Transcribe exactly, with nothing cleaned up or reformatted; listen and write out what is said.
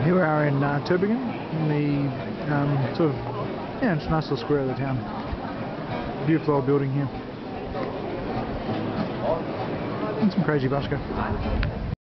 Here we are in uh, Turbigen, in the um, sort of, yeah, it's a nice little square of the town. Beautiful old building here. And some crazy busker.